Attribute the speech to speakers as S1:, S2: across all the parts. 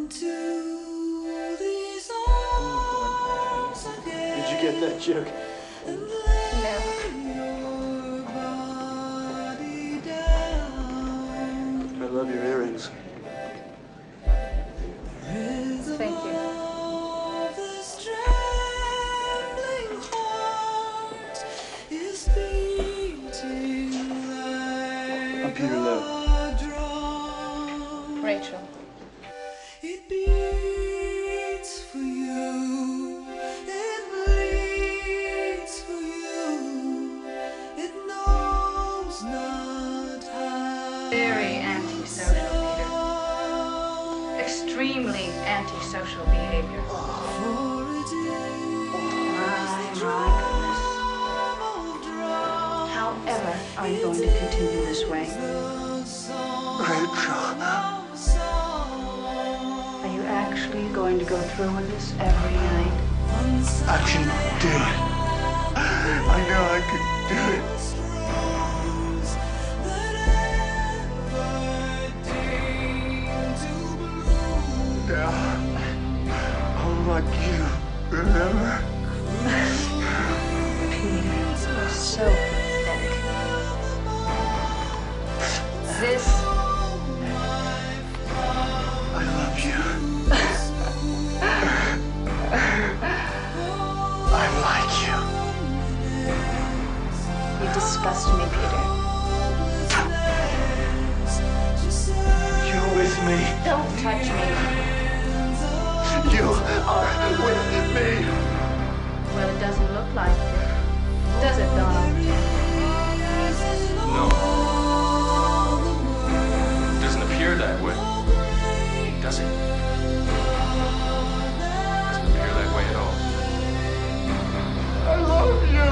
S1: into these arms again.
S2: Did you get that joke?
S1: No.
S2: I love your earrings.
S1: Thank you.
S2: I'm Peter Lowe.
S1: Rachel.
S3: It beats for you, it bleeds for you, it knows not how.
S4: Very antisocial, Peter. Extremely antisocial behavior. However, are you going to continue this way?
S2: Rachel.
S4: Are you actually going to go through with this every night?
S2: I can do it. I know I can do it. Yeah. I'm like you, remember?
S4: Peter, you're so pathetic. This
S2: I love you. I like you.
S4: You disgust me, Peter.
S2: You're with me.
S4: Don't touch me.
S2: You are with me.
S4: Well, it doesn't look like it. Does it, Donald?
S5: No. It doesn't appear that way. Does it? Doesn't appear that way at all.
S2: I love you.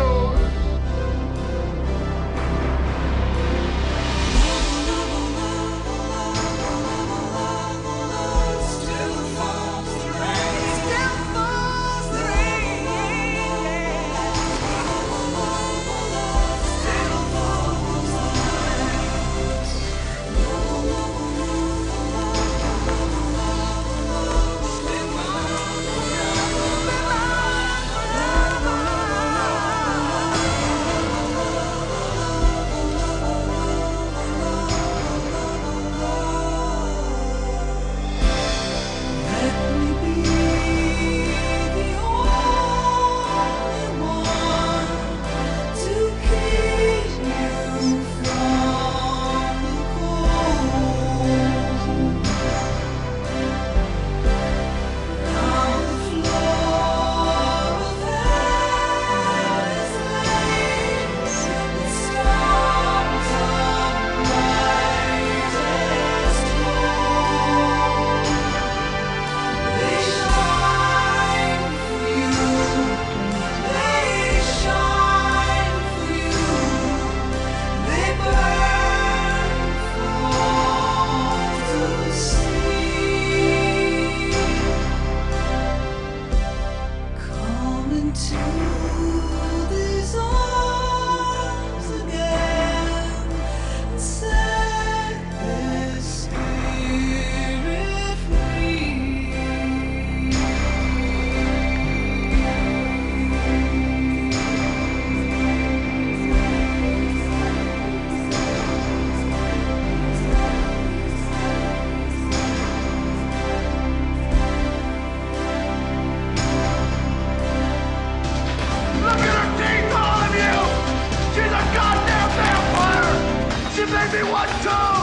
S2: She made me want to!